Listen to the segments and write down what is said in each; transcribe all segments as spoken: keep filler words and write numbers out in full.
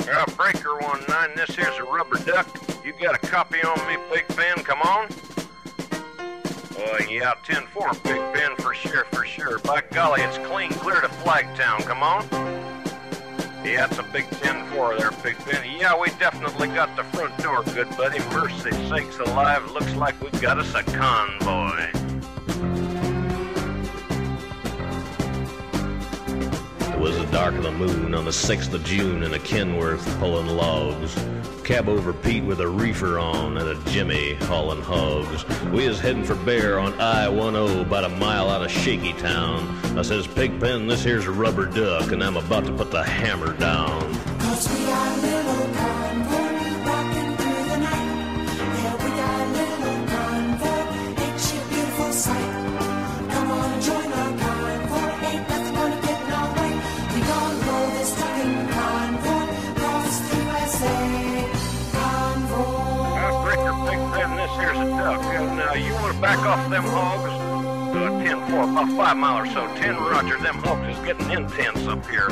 Uh, Breaker one nine, this here's a rubber duck. You got a copy on me, Big Ben? Come on. Oh, yeah, ten four, Big Ben, for sure, for sure. By golly, it's clean clear to Flagtown. Come on. Yeah, it's a big ten four there, Big Ben. Yeah, we definitely got the front door, good buddy. Mercy sakes alive, looks like we got us a convoy. It was the dark of the moon on the sixth of June in a Kenworth pulling logs. Cab over Pete with a reefer on and a Jimmy hauling hogs. We was heading for Bear on I ten, about a mile out of Shaky Town. I says, Pigpen, this here's a rubber duck, and I'm about to put the hammer down. Cause we got a little convoy rocking through the night. Yeah, we got a little convoy, ain't she a beautiful sight? Come on and join our convoy, ain't nothing gonna get in our way. We gonna roll this trucking convoy across the U S A. Uh, Breaker, Big Ben, this here's a duck. And uh, you want to back off them hogs? Uh, ten four, about five mile or so. ten, roger, them hogs is getting intense up here.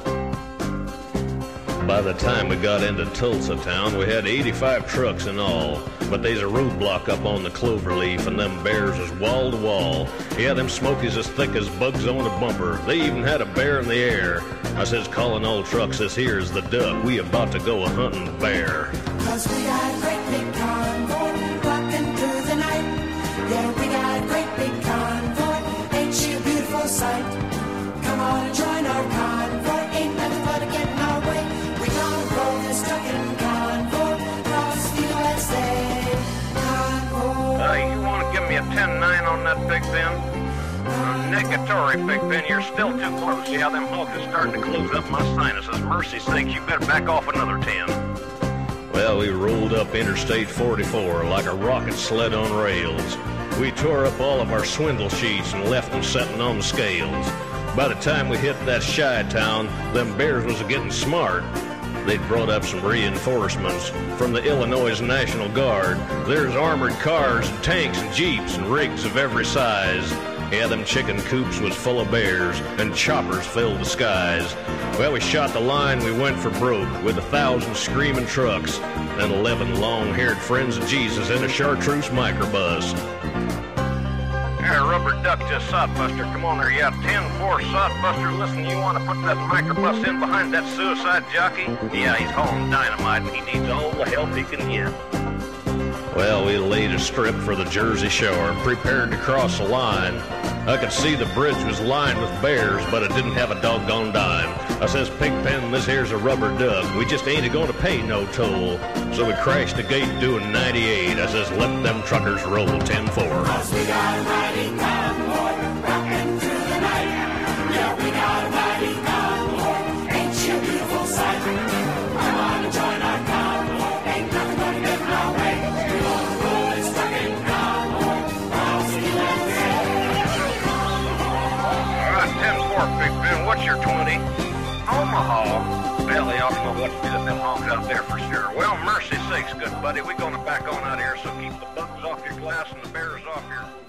By the time we got into Tulsa town, we had eighty-five trucks in all. But they's a roadblock up on the Cloverleaf, and them bears is wall to wall. Yeah, them smokies as thick as bugs on a bumper. They even had a bear in the air. I says, calling all trucks, this here's the duck. We about to go a-hunting the bear. Cause we got a great big convoy rocking through the night. Yeah, we got a great big convoy, ain't she a beautiful sight? Come on and join our convoy, ain't nothing but a getting our way. We gonna roll this trucking convoy across the U S A. Convoy. Uh, you want to give me a ten nine on that, Big Ben? Uh, negatory, Big Ben, you're still too close. Yeah, them hogs is starting to close up my sinuses. Mercy sakes, you better back off another ten. Well, we rolled up Interstate forty-four like a rocket sled on rails. We tore up all of our swindle sheets and left them setting on the scales. By the time we hit that shy town, them bears was getting smart. They'd brought up some reinforcements from the Illinois National Guard. There's armored cars and tanks and jeeps and rigs of every size. Yeah, them chicken coops was full of bears, and choppers filled the skies. Well, we shot the line, we went for broke, with a thousand screaming trucks, and eleven long-haired friends of Jesus in a chartreuse microbus. Hey, rubber duck just sodbuster. Come on there, yeah, ten four sodbuster. Listen, you want to put that microbus in behind that suicide jockey? Yeah, he's hauling dynamite, and he needs all the help he can get. Well, we laid a strip for the Jersey Shore and prepared to cross the line. I could see the bridge was lined with bears, but it didn't have a doggone dime. I says, Pigpen, this here's a rubber duck. We just ain't a-gonna pay no toll. So we crashed the gate doing ninety-eight. I says, let them truckers roll ten four. Cause we got a mighty convoy rocking through the night. Yeah, we got a mighty convoy, ain't she a beautiful sight? Come on and join our convoy, ain't nothing gonna get in our way. We gonna roll this trucking convoy across the U S A. All right, ten four, Big Ben, what's your twenty? Omaha. Well, they ought to know what to do with them hogs out there for sure. Well, mercy sakes, good buddy, we're gonna back on out here, so keep the bugs off your glass and the bears off your...